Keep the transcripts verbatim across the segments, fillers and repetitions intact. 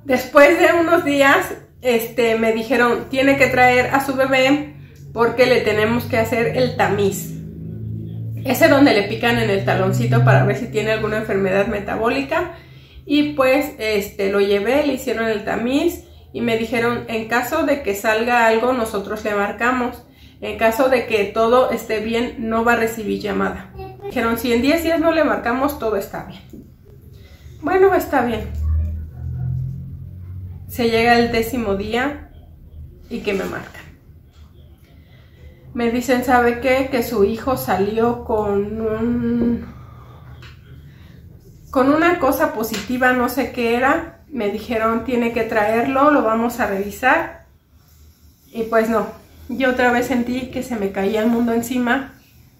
Después de unos días, este, me dijeron, tiene que traer a su bebé porque le tenemos que hacer el tamiz. Ese es donde le pican en el taloncito para ver si tiene alguna enfermedad metabólica. Y pues este, lo llevé, le hicieron el tamiz y me dijeron, en caso de que salga algo, nosotros le marcamos. En caso de que todo esté bien, no va a recibir llamada. Dijeron, si en diez días no le marcamos, todo está bien. Bueno, está bien. Se llega el décimo día y que me marcan. Me dicen, ¿sabe qué? Que su hijo salió con un... con una cosa positiva, no sé qué era. Me dijeron, tiene que traerlo, lo vamos a revisar. Y pues no, yo otra vez sentí que se me caía el mundo encima.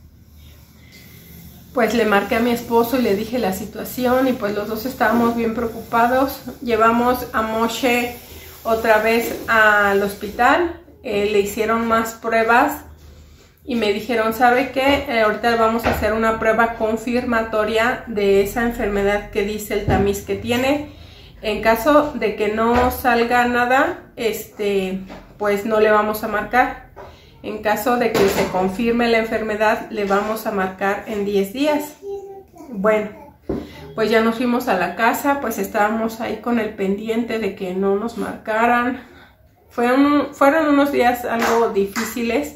Pues le marqué a mi esposo y le dije la situación y pues los dos estábamos bien preocupados. Llevamos a Moshe otra vez al hospital, eh, le hicieron más pruebas. Y me dijeron, ¿sabe qué? Eh, ahorita vamos a hacer una prueba confirmatoria de esa enfermedad que dice el tamiz que tiene. En caso de que no salga nada, este, pues no le vamos a marcar. En caso de que se confirme la enfermedad, le vamos a marcar en diez días. Bueno, pues ya nos fuimos a la casa, pues estábamos ahí con el pendiente de que no nos marcaran. Fueron, fueron unos días algo difíciles.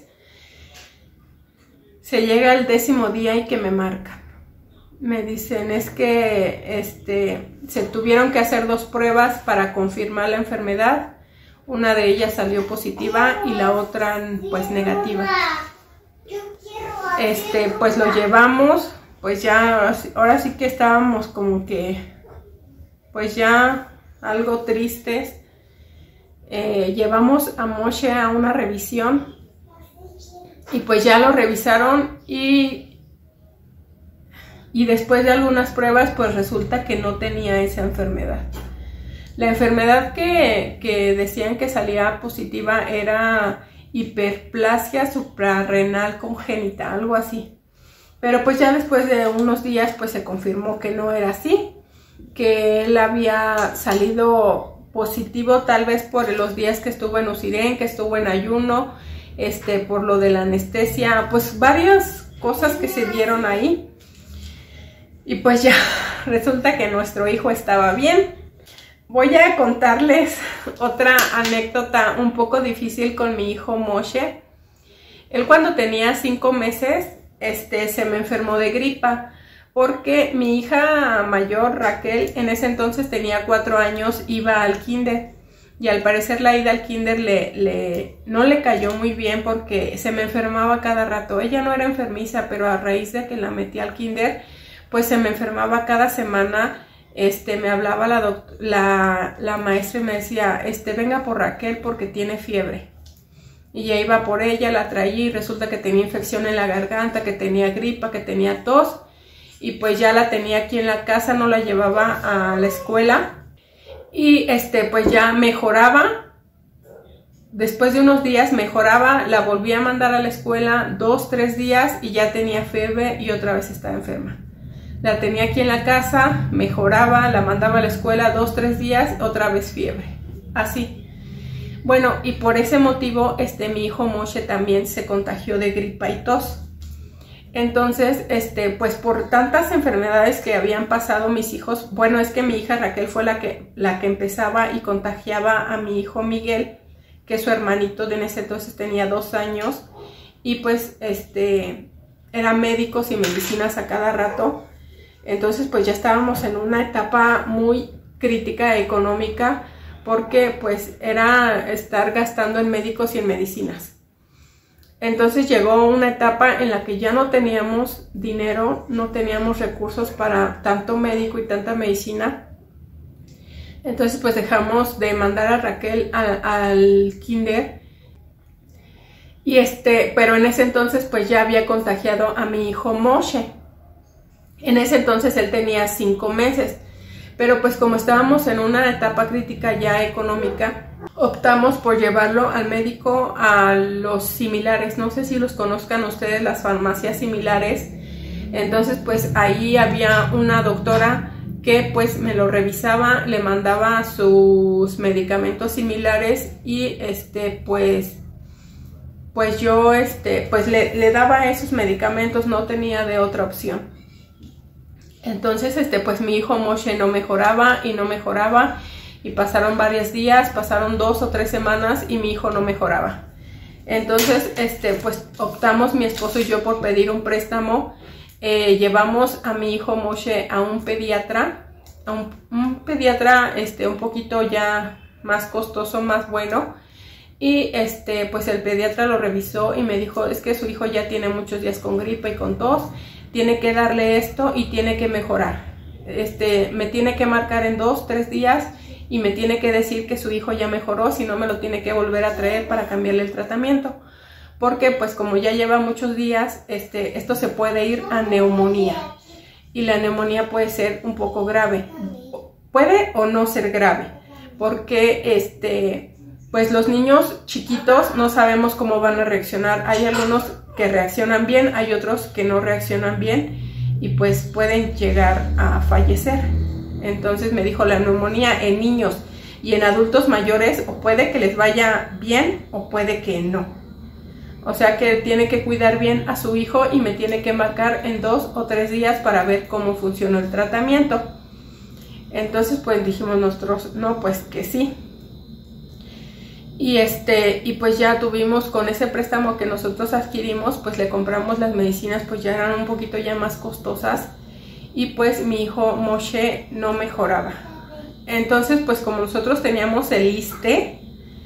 Se llega el décimo día y que me marcan. Me dicen, es que este, se tuvieron que hacer dos pruebas para confirmar la enfermedad. Una de ellas salió positiva y la otra pues negativa. Este, pues lo llevamos, pues ya, ahora sí, ahora sí que estábamos como que, pues ya algo tristes. Eh, llevamos a Moshe a una revisión. Y pues ya lo revisaron y, y después de algunas pruebas pues resulta que no tenía esa enfermedad. La enfermedad que, que decían que salía positiva era hiperplasia suprarrenal congénita, algo así. Pero pues ya después de unos días pues se confirmó que no era así, que él había salido positivo tal vez por los días que estuvo en Usiren, que estuvo en ayuno, Este, por lo de la anestesia, pues varias cosas que se dieron ahí. Y pues ya resulta que nuestro hijo estaba bien. Voy a contarles otra anécdota un poco difícil con mi hijo Moshe. Él cuando tenía cinco meses este, se me enfermó de gripa, porque mi hija mayor Raquel en ese entonces tenía cuatro años, iba al kinder. Y al parecer la ida al kinder le, le, no le cayó muy bien porque se me enfermaba cada rato. Ella no era enfermiza, pero a raíz de que la metí al kinder, pues se me enfermaba cada semana. Este, me hablaba la, la, la maestra y me decía, este, venga por Raquel porque tiene fiebre. Y ya iba por ella, la traía y resulta que tenía infección en la garganta, que tenía gripa, que tenía tos. Y pues ya la tenía aquí en la casa, no la llevaba a la escuela. Y este, pues ya mejoraba, después de unos días mejoraba, la volví a mandar a la escuela dos, tres días y ya tenía fiebre y otra vez estaba enferma. La tenía aquí en la casa, mejoraba, la mandaba a la escuela dos, tres días, otra vez fiebre, así. Bueno, y por ese motivo, este, mi hijo Moshe también se contagió de gripa y tos. Entonces, este, pues por tantas enfermedades que habían pasado mis hijos, bueno, es que mi hija Raquel fue la que, la que empezaba y contagiaba a mi hijo Miguel, que su hermanito de en ese entonces tenía dos años, y pues, este, eran médicos y medicinas a cada rato. Entonces, pues ya estábamos en una etapa muy crítica económica, porque pues era estar gastando en médicos y en medicinas. Entonces llegó una etapa en la que ya no teníamos dinero, no teníamos recursos para tanto médico y tanta medicina. Entonces pues dejamos de mandar a Raquel al, al kinder. Y este, pero en ese entonces pues ya había contagiado a mi hijo Moshe. En ese entonces él tenía cinco meses. Pero pues como estábamos en una etapa crítica ya económica, optamos por llevarlo al médico a los similares. No sé si los conozcan ustedes, las farmacias similares. Entonces pues ahí había una doctora que pues me lo revisaba, le mandaba sus medicamentos similares y este pues pues yo este pues le, le daba esos medicamentos, no tenía de otra opción. Entonces este pues mi hijo Moshe no mejoraba y no mejoraba y pasaron varios días, pasaron dos o tres semanas y mi hijo no mejoraba. Entonces este pues optamos mi esposo y yo por pedir un préstamo. Eh, llevamos a mi hijo Moshe a un pediatra, a un, un pediatra este un poquito ya más costoso, más bueno, y este pues el pediatra lo revisó y me dijo, es que su hijo ya tiene muchos días con gripe y con tos, tiene que darle esto y tiene que mejorar, este me tiene que marcar en dos, tres días y me tiene que decir que su hijo ya mejoró, si no me lo tiene que volver a traer para cambiarle el tratamiento. Porque pues como ya lleva muchos días, este, esto se puede ir a neumonía. Y la neumonía puede ser un poco grave. Puede o no ser grave. Porque este, pues los niños chiquitos no sabemos cómo van a reaccionar. Hay algunos que reaccionan bien, hay otros que no reaccionan bien. Y pues pueden llegar a fallecer. Entonces me dijo, la neumonía en niños y en adultos mayores o puede que les vaya bien o puede que no. O sea que tiene que cuidar bien a su hijo y me tiene que marcar en dos o tres días para ver cómo funcionó el tratamiento. Entonces pues dijimos nosotros, no, pues que sí. Y este, y pues ya tuvimos con ese préstamo que nosotros adquirimos, pues le compramos las medicinas, pues ya eran un poquito ya más costosas. Y pues mi hijo Moshe no mejoraba. Entonces pues como nosotros teníamos el ISSSTE,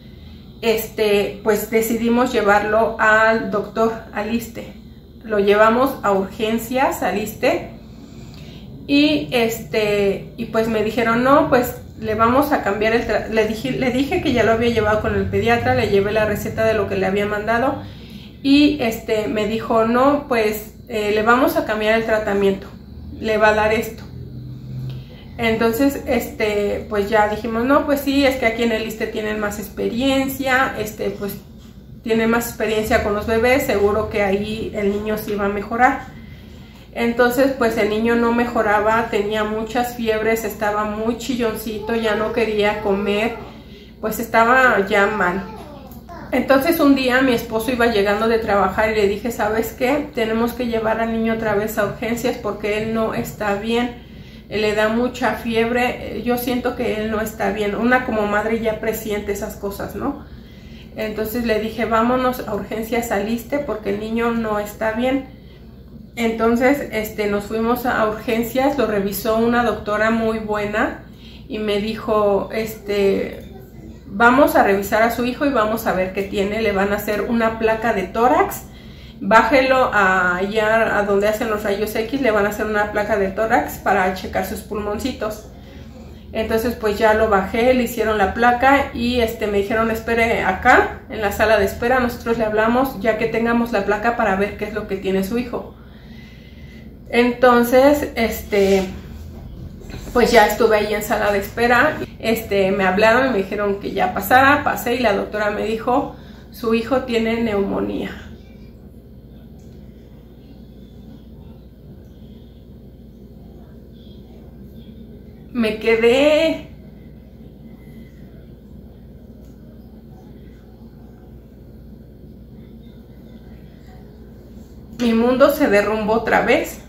este pues decidimos llevarlo al doctor, al ISSSTE. Lo llevamos a urgencias al ISSSTE y este y pues me dijeron, no, pues le vamos a cambiar el le dije le dije que ya lo había llevado con el pediatra, le llevé la receta de lo que le había mandado y este me dijo, no, pues eh, le vamos a cambiar el tratamiento, le va a dar esto. Entonces, este, pues ya dijimos, no, pues sí, es que aquí en el ISSSTE tienen más experiencia, este, pues tienen más experiencia con los bebés, seguro que ahí el niño sí va a mejorar. Entonces, pues el niño no mejoraba, tenía muchas fiebres, estaba muy chilloncito, ya no quería comer, pues estaba ya mal. Entonces un día mi esposo iba llegando de trabajar y le dije, ¿sabes qué? Tenemos que llevar al niño otra vez a urgencias porque él no está bien. Le da mucha fiebre, yo siento que él no está bien. Una como madre ya presiente esas cosas, ¿no? Entonces le dije, vámonos a urgencias al ISSSTE porque el niño no está bien. Entonces este, nos fuimos a urgencias, lo revisó una doctora muy buena y me dijo, este, vamos a revisar a su hijo y vamos a ver qué tiene. Le van a hacer una placa de tórax. Bájelo a allá a donde hacen los rayos X, le van a hacer una placa de tórax para checar sus pulmoncitos. Entonces pues ya lo bajé, le hicieron la placa y este me dijeron, espere acá en la sala de espera, nosotros le hablamos ya que tengamos la placa para ver qué es lo que tiene su hijo. Entonces este pues ya estuve ahí en sala de espera, este me hablaron y me dijeron que ya pasara, pasé y la doctora me dijo, su hijo tiene neumonía. Me quedé mi mundo se derrumbó otra vez.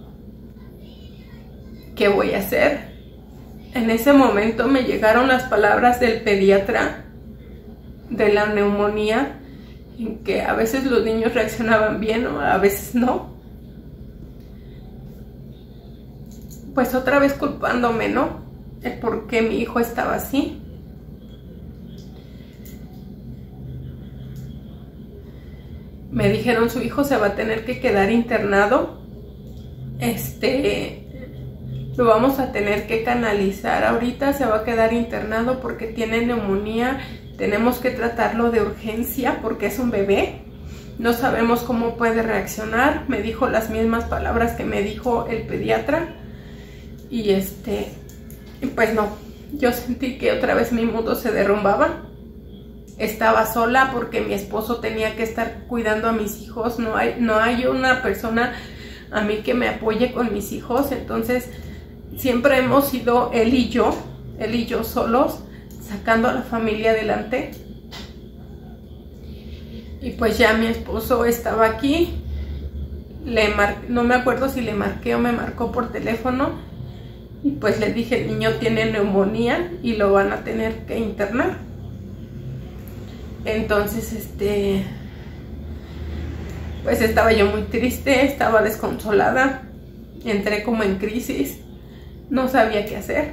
¿Qué voy a hacer? En ese momento me llegaron las palabras del pediatra de la neumonía, en que a veces los niños reaccionaban bien o a veces no. Pues otra vez culpándome, ¿no? El por qué mi hijo estaba así. Me dijeron, su hijo se va a tener que quedar internado. Este, lo vamos a tener que canalizar ahorita, se va a quedar internado porque tiene neumonía. Tenemos que tratarlo de urgencia porque es un bebé. No sabemos cómo puede reaccionar. Me dijo las mismas palabras que me dijo el pediatra. Y este, pues no, yo sentí que otra vez mi mundo se derrumbaba. Estaba sola porque mi esposo tenía que estar cuidando a mis hijos. No hay, no hay una persona a mí que me apoye con mis hijos. Entonces siempre hemos sido él y yo, él y yo solos, sacando a la familia adelante. Y pues ya mi esposo estaba aquí, le mar... no me acuerdo si le marqué o me marcó por teléfono, y pues le dije, el niño tiene neumonía y lo van a tener que internar. Entonces, este, pues estaba yo muy triste, estaba desconsolada, entré como en crisis, no sabía qué hacer.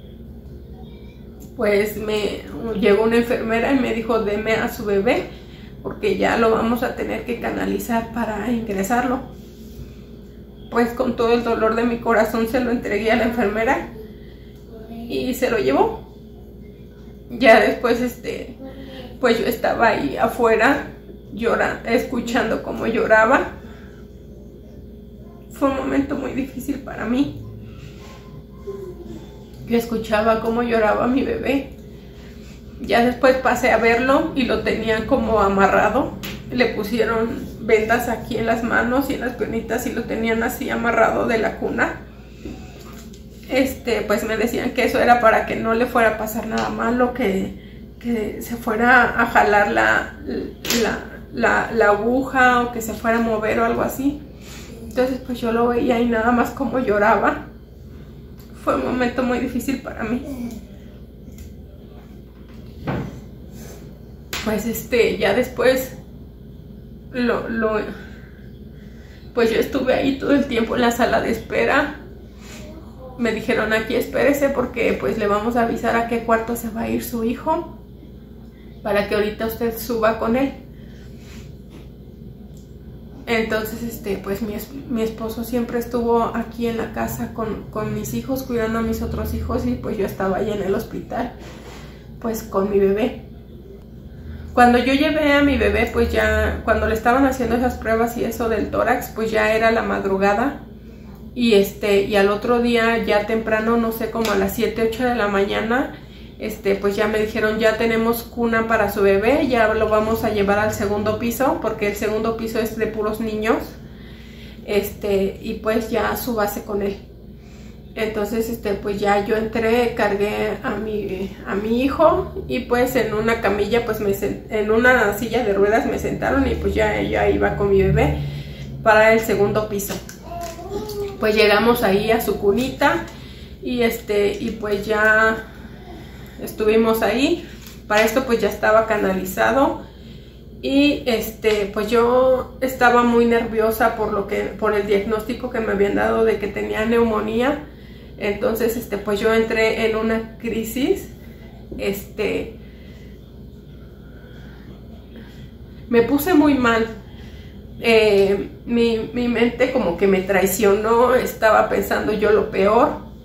Pues me llegó una enfermera y me dijo, deme a su bebé, porque ya lo vamos a tener que canalizar para ingresarlo. Pues con todo el dolor de mi corazón se lo entregué a la enfermera y se lo llevó. Ya después, este, pues yo estaba ahí afuera llorando, escuchando cómo lloraba. Fue un momento muy difícil para mí. Yo escuchaba cómo lloraba mi bebé. Ya después pasé a verlo y lo tenían como amarrado. Le pusieron vendas aquí en las manos y en las piernitas y lo tenían así amarrado de la cuna. Este, pues me decían que eso era para que no le fuera a pasar nada malo, que, que se fuera a jalar la, la, la, la aguja o que se fuera a mover o algo así. Entonces pues yo lo veía y nada más como lloraba. Fue un momento muy difícil para mí. Pues este, ya después lo, lo, pues yo estuve ahí todo el tiempo en la sala de espera. Me dijeron, aquí espérese porque pues le vamos a avisar a qué cuarto se va a ir su hijo, para que ahorita usted suba con él. Entonces, este, pues mi, mi esposo siempre estuvo aquí en la casa con, con mis hijos, cuidando a mis otros hijos, y pues yo estaba allá en el hospital, pues con mi bebé. Cuando yo llevé a mi bebé, pues ya, cuando le estaban haciendo esas pruebas y eso del tórax, pues ya era la madrugada. Y este, y al otro día, ya temprano, no sé, como a las siete, ocho de la mañana, este, pues ya me dijeron, ya tenemos cuna para su bebé, ya lo vamos a llevar al segundo piso, porque el segundo piso es de puros niños. Este, y pues ya súbase con él. Entonces, este, pues ya yo entré, cargué a mi, a mi hijo, y pues en una camilla, pues me en una silla de ruedas me sentaron, y pues ya ella iba con mi bebé para el segundo piso. Pues llegamos ahí a su cunita, y este, y pues ya estuvimos ahí. Para esto pues ya estaba canalizado, y este, pues yo estaba muy nerviosa por lo que, por el diagnóstico que me habían dado de que tenía neumonía. Entonces, este, pues yo entré en una crisis, este, me puse muy mal, eh, mi, mi mente como que me traicionó, estaba pensando yo lo peor,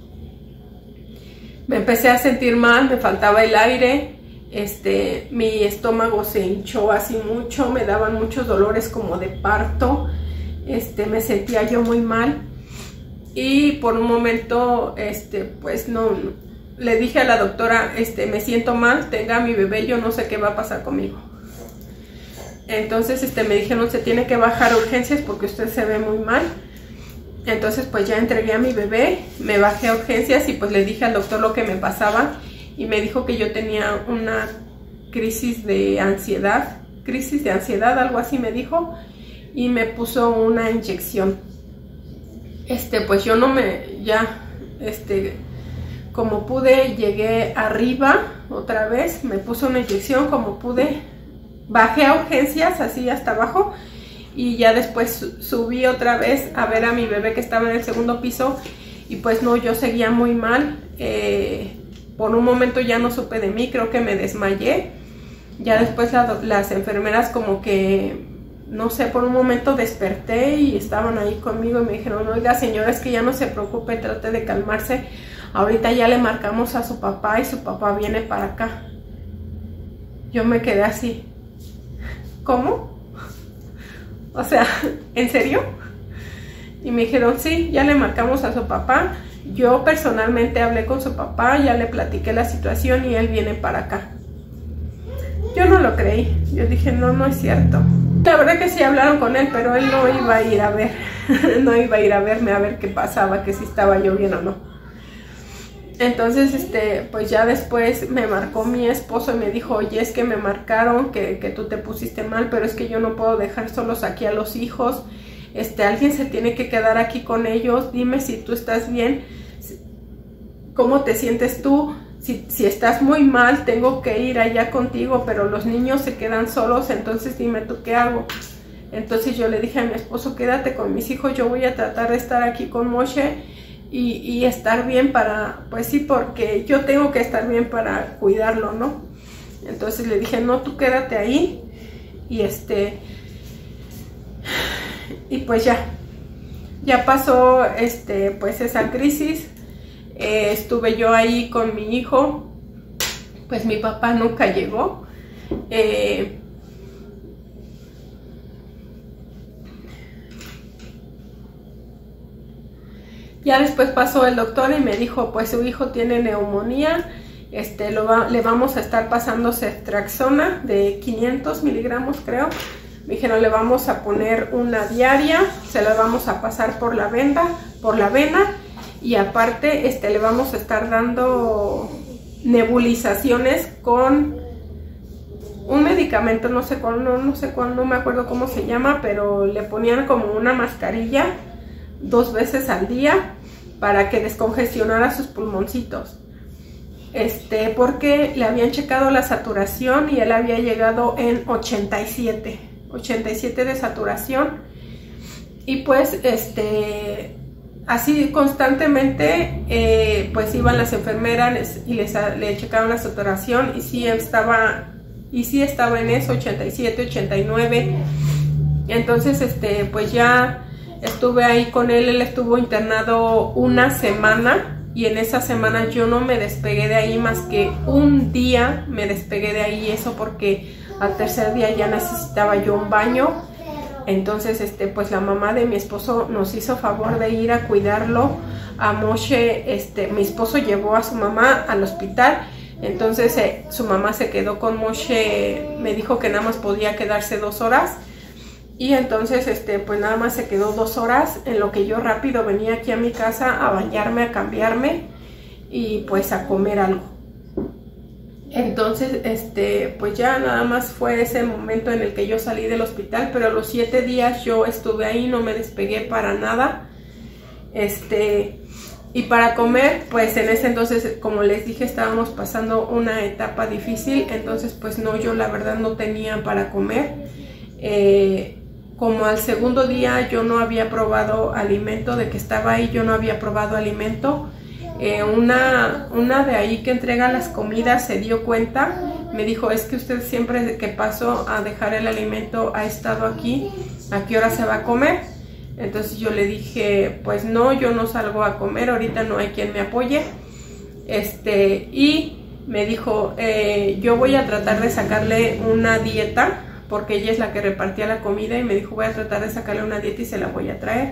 me empecé a sentir mal, me faltaba el aire, este, mi estómago se hinchó así mucho, me daban muchos dolores como de parto, este, me sentía yo muy mal. Y por un momento, este, pues no, no, le dije a la doctora, este, me siento mal, tenga a mi bebé, yo no sé qué va a pasar conmigo. Entonces, este, me dijeron, se tiene que bajar a urgencias porque usted se ve muy mal. Entonces, pues ya entregué a mi bebé, me bajé a urgencias y pues le dije al doctor lo que me pasaba. Y me dijo que yo tenía una crisis de ansiedad, crisis de ansiedad, algo así me dijo. Y me puso una inyección. Este, pues yo no me, ya, este, como pude, llegué arriba otra vez, me puso una inyección, como pude, bajé a urgencias, así hasta abajo, y ya después subí otra vez a ver a mi bebé que estaba en el segundo piso, y pues no, yo seguía muy mal, eh, por un momento ya no supe de mí, creo que me desmayé, ya después la, las enfermeras como que, no sé, por un momento desperté y estaban ahí conmigo y me dijeron, oiga señora, es que ya no se preocupe, trate de calmarse, ahorita ya le marcamos a su papá y su papá viene para acá. Yo me quedé así, ¿cómo? O sea, ¿en serio? Y me dijeron, sí, ya le marcamos a su papá, yo personalmente hablé con su papá, ya le platiqué la situación y él viene para acá. Yo no lo creí, yo dije, no, no es cierto. La verdad que sí hablaron con él, pero él no iba a ir a ver, no iba a ir a verme a ver qué pasaba, que si estaba yo bien o no. Entonces, este, pues ya después me marcó mi esposo y me dijo, oye, es que me marcaron que, que tú te pusiste mal, pero es que yo no puedo dejar solos aquí a los hijos, este, alguien se tiene que quedar aquí con ellos, dime si tú estás bien, cómo te sientes tú, si, si estás muy mal, tengo que ir allá contigo, pero los niños se quedan solos, entonces dime tú qué hago. Entonces yo le dije a mi esposo, quédate con mis hijos, yo voy a tratar de estar aquí con Moshe, Y, y estar bien para, pues sí, porque yo tengo que estar bien para cuidarlo, ¿no? Entonces le dije, no, tú quédate ahí, y este, y pues ya, ya pasó, este, pues esa crisis, eh, estuve yo ahí con mi hijo, pues mi papá nunca llegó, eh, Ya después pasó el doctor y me dijo, pues su hijo tiene neumonía, este, lo va, le vamos a estar pasando ceftriaxona de quinientos miligramos, creo. Me dijeron, le vamos a poner una diaria, se la vamos a pasar por la venda, por la vena, y aparte este, le vamos a estar dando nebulizaciones con un medicamento, no sé cuándo, no sé cuándo, no me acuerdo cómo se llama, pero le ponían como una mascarilla dos veces al día para que descongestionara sus pulmoncitos, este, porque le habían checado la saturación y él había llegado en ochenta y siete de saturación, y pues este así constantemente eh, pues iban las enfermeras y les le checaban la saturación y sí estaba y sí estaba en eso, ochenta y siete, ochenta y nueve. Entonces este pues ya estuve ahí con él, él estuvo internado una semana, y en esa semana yo no me despegué de ahí más que un día me despegué de ahí, eso porque al tercer día ya necesitaba yo un baño. Entonces este pues la mamá de mi esposo nos hizo favor de ir a cuidarlo a Moshe. Este, mi esposo llevó a su mamá al hospital, entonces eh, su mamá se quedó con Moshe, me dijo que nada más podía quedarse dos horas. Y entonces, este, pues nada más se quedó dos horas, en lo que yo rápido venía aquí a mi casa a bañarme, a cambiarme y pues a comer algo. Entonces, este, pues ya nada más fue ese momento en el que yo salí del hospital, pero los siete días yo estuve ahí, no me despegué para nada. Este, y para comer, pues en ese entonces, como les dije, estábamos pasando una etapa difícil, entonces pues no, yo la verdad no tenía para comer. Eh, como al segundo día yo no había probado alimento, de que estaba ahí yo no había probado alimento, eh, una, una de ahí que entrega las comidas se dio cuenta, me dijo, es que usted siempre que pasó a dejar el alimento ha estado aquí, ¿a qué hora se va a comer? Entonces yo le dije, pues no, yo no salgo a comer, ahorita no hay quien me apoye. Este, y me dijo, eh, yo voy a tratar de sacarle una dieta, porque ella es la que repartía la comida, y me dijo, voy a tratar de sacarle una dieta y se la voy a traer.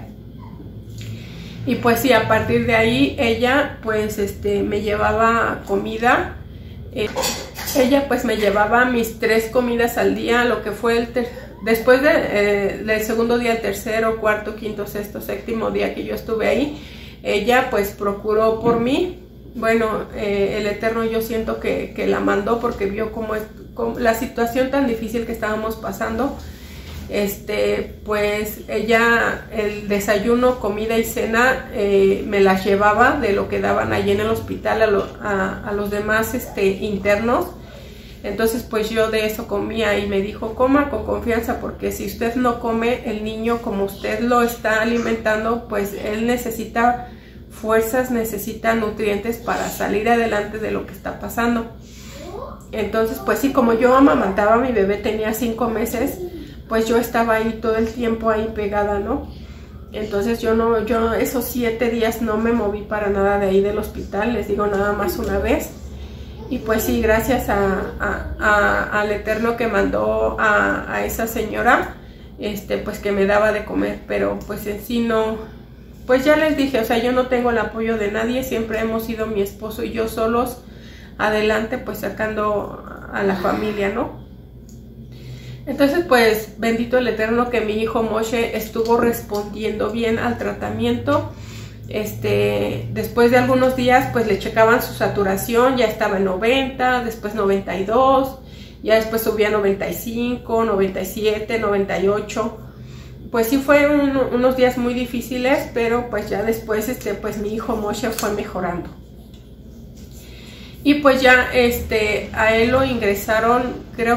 Y pues sí, a partir de ahí ella pues este me llevaba comida, eh, ella pues me llevaba mis tres comidas al día, lo que fue el después de, eh, del segundo día, el tercero, cuarto, quinto, sexto, séptimo día que yo estuve ahí, ella pues procuró por mí. Bueno, eh, el Eterno yo siento que, que la mandó porque vio cómo es cómo, la situación tan difícil que estábamos pasando. Este, pues ella, el desayuno, comida y cena, eh, me las llevaba de lo que daban allí en el hospital a, lo, a, a los demás este, internos. Entonces pues yo de eso comía, y me dijo, coma con confianza, porque si usted no come, el niño, como usted lo está alimentando, pues él necesita fuerzas, necesita nutrientes para salir adelante de lo que está pasando. Entonces pues sí, como yo amamantaba a mi bebé, tenía cinco meses, pues yo estaba ahí todo el tiempo ahí pegada, ¿no? Entonces yo no, yo esos siete días no me moví para nada de ahí del hospital, les digo, nada más una vez. Y pues sí, gracias a, a, a, al Eterno que mandó a, a esa señora, este, pues que me daba de comer, pero pues en sí no, pues ya les dije, o sea, yo no tengo el apoyo de nadie, siempre hemos sido mi esposo y yo solos adelante, pues sacando a la familia, ¿no? Entonces pues bendito el Eterno que mi hijo Moshe estuvo respondiendo bien al tratamiento. Este, después de algunos días pues le checaban su saturación, ya estaba en noventa, después noventa y dos, ya después subía a noventa y cinco, noventa y siete, noventa y ocho. Pues sí fueron un, unos días muy difíciles, pero pues ya después este, pues mi hijo Moshe fue mejorando. Y pues ya este, a él lo ingresaron, creo,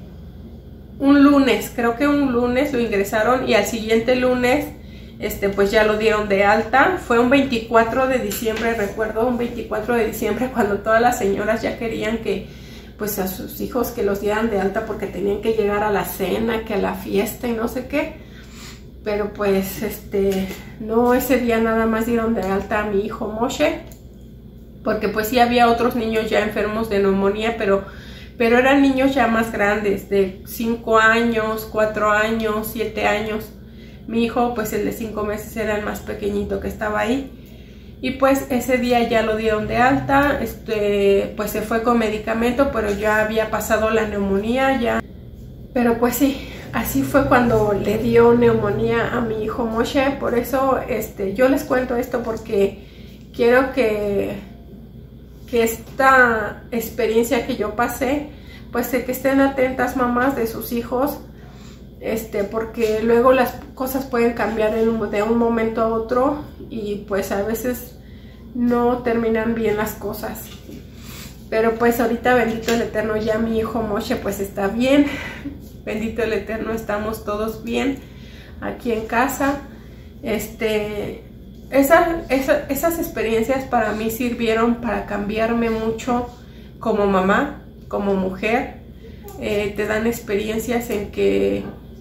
un lunes, creo que un lunes lo ingresaron y al siguiente lunes este, pues ya lo dieron de alta. Fue un veinticuatro de diciembre, recuerdo, un veinticuatro de diciembre cuando todas las señoras ya querían que pues a sus hijos que los dieran de alta porque tenían que llegar a la cena, que a la fiesta y no sé qué. Pero pues este, no, ese día nada más dieron de alta a mi hijo Moshe, porque pues sí había otros niños ya enfermos de neumonía, pero, pero eran niños ya más grandes, de cinco años, cuatro años, siete años. Mi hijo, pues el de cinco meses era el más pequeñito que estaba ahí. Y pues ese día ya lo dieron de alta, este, pues se fue con medicamento, pero ya había pasado la neumonía ya. Pero pues sí, así fue cuando le dio neumonía a mi hijo Moshe. Por eso este, yo les cuento esto porque quiero que, que esta experiencia que yo pasé, pues de que estén atentas mamás de sus hijos, este, porque luego las cosas pueden cambiar en un, de un momento a otro y pues a veces no terminan bien las cosas. Pero pues ahorita bendito el Eterno, ya mi hijo Moshe pues está bien, bendito el Eterno, estamos todos bien aquí en casa. Este, esa, esa, esas experiencias para mí sirvieron para cambiarme mucho como mamá, como mujer. Eh, te dan experiencias en que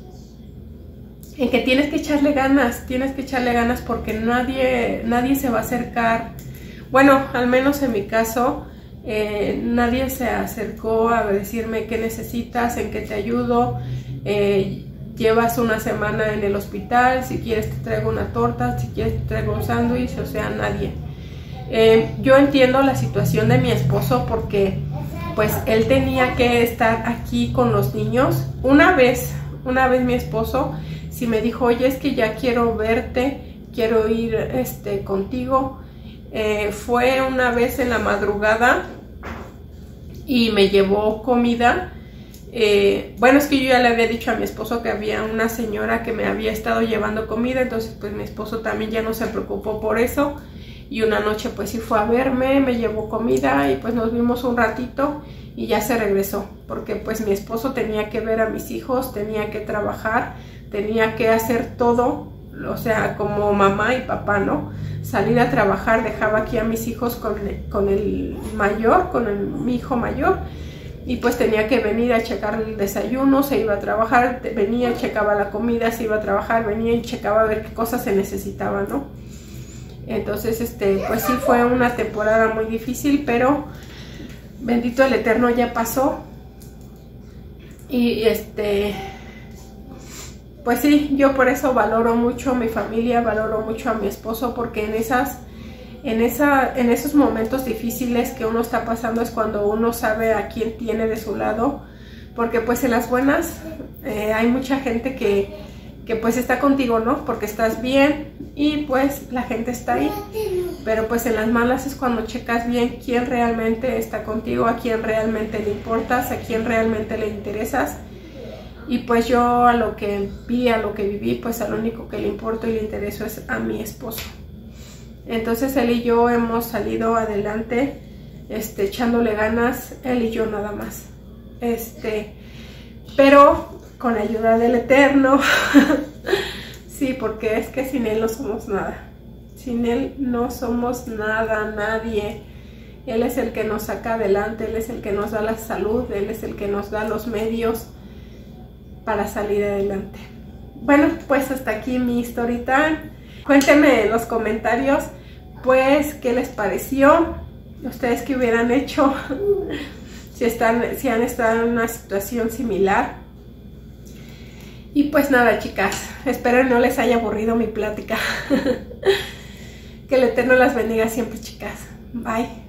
en que tienes que echarle ganas, tienes que echarle ganas porque nadie, nadie se va a acercar. Bueno, al menos en mi caso, eh, nadie se acercó a decirme qué necesitas, en qué te ayudo, eh, llevas una semana en el hospital, si quieres te traigo una torta, si quieres te traigo un sándwich, o sea, nadie. Eh, yo entiendo la situación de mi esposo porque pues él tenía que estar aquí con los niños. Una vez, una vez mi esposo sí me dijo, oye, es que ya quiero verte, quiero ir este, contigo. Eh, fue una vez en la madrugada y me llevó comida. Eh, bueno, es que yo ya le había dicho a mi esposo que había una señora que me había estado llevando comida, entonces pues mi esposo también ya no se preocupó por eso. Y una noche pues sí fue a verme, me llevó comida y pues nos vimos un ratito y ya se regresó. Porque pues mi esposo tenía que ver a mis hijos, tenía que trabajar, tenía que hacer todo, o sea, como mamá y papá, ¿no? Salir a trabajar, dejaba aquí a mis hijos con, con el mayor, con el, mi hijo mayor. Y pues tenía que venir a checar el desayuno, se iba a trabajar, venía, checaba la comida, se iba a trabajar, venía y checaba a ver qué cosas se necesitaban, ¿no? Entonces, este, pues sí fue una temporada muy difícil, pero bendito el Eterno ya pasó. Y este, pues sí, yo por eso valoro mucho a mi familia, valoro mucho a mi esposo, porque en esas, en esa, en esos momentos difíciles que uno está pasando es cuando uno sabe a quién tiene de su lado, porque pues en las buenas eh, hay mucha gente que, que pues está contigo, ¿no? Porque estás bien y pues la gente está ahí, pero pues en las malas es cuando checas bien quién realmente está contigo, a quién realmente le importas, a quién realmente le interesas. Y pues yo a lo que vi, a lo que viví, pues a lo único que le importo y le intereso es a mi esposo. Entonces él y yo hemos salido adelante, este, echándole ganas, él y yo nada más. Este, pero con la ayuda del Eterno. Sí, porque es que sin él no somos nada. Sin él no somos nada, nadie. Él es el que nos saca adelante, él es el que nos da la salud, él es el que nos da los medios para salir adelante. Bueno, pues hasta aquí mi story time. Cuéntenme en los comentarios, pues, qué les pareció, ustedes qué hubieran hecho, si, están, si han estado en una situación similar. Y pues nada, chicas, espero no les haya aburrido mi plática. Que el Eterno las bendiga siempre, chicas. Bye.